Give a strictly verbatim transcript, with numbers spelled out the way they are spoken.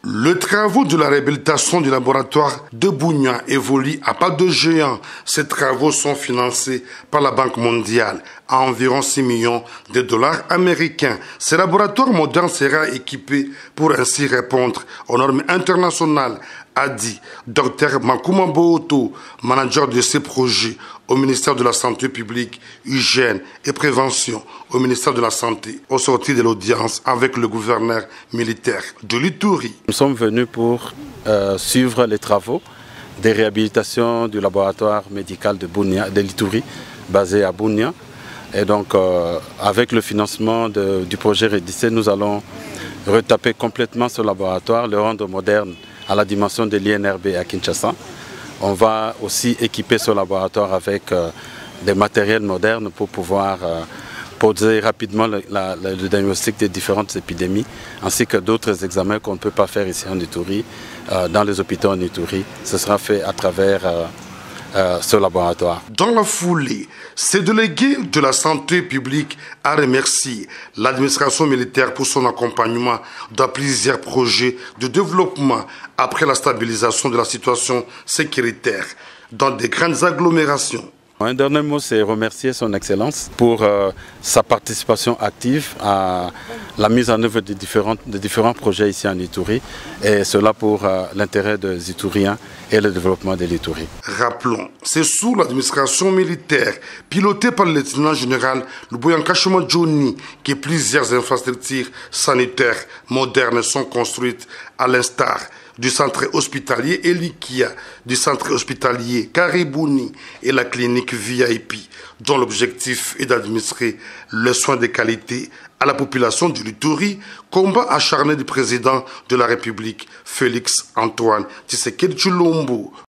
Le travaux de la réhabilitation du laboratoire de Bunia évolue à pas de géant. Ces travaux sont financés par la Banque mondiale à environ six millions de dollars américains. Ce laboratoire moderne sera équipé pour ainsi répondre aux normes internationales, a dit Docteur Makuma Booto, manager de ces projets au ministère de la Santé publique, Hygiène et Prévention, au ministère de la Santé, au sortir de l'audience avec le gouverneur militaire de l'Ituri. Nous sommes venus pour euh, suivre les travaux des réhabilitations du laboratoire médical de Bunia, de l'Ituri, basé à Bunia. Et donc, euh, avec le financement de, du projet Redissé, nous allons retaper complètement ce laboratoire, le rendre moderne à la dimension de l'I N R B à Kinshasa. On va aussi équiper ce laboratoire avec euh, des matériels modernes pour pouvoir euh, poser rapidement le, la, le diagnostic des différentes épidémies, ainsi que d'autres examens qu'on ne peut pas faire ici en Ituri, euh, dans les hôpitaux en Ituri. Ce sera fait à travers euh, euh, ce laboratoire. Dans la foulée, ces délégués de la santé publique a remercié l'administration militaire pour son accompagnement dans plusieurs projets de développement après la stabilisation de la situation sécuritaire dans des grandes agglomérations. Un dernier mot, c'est remercier son Excellence pour euh, sa participation active à la mise en œuvre de différents, de différents projets ici en Ituri, et cela pour euh, l'intérêt des Ituriens et le développement de l'Ituri. Rappelons, c'est sous l'administration militaire pilotée par le lieutenant général Luboyanka Shoma Johnny que plusieurs infrastructures sanitaires modernes sont construites, à l'instar du centre hospitalier Elikia, du centre hospitalier Karibouni et la clinique V I P, dont l'objectif est d'administrer le soin de qualité à la population de l'Ituri, combat acharné du président de la République, Félix Antoine Tshisekedi Tshilombo.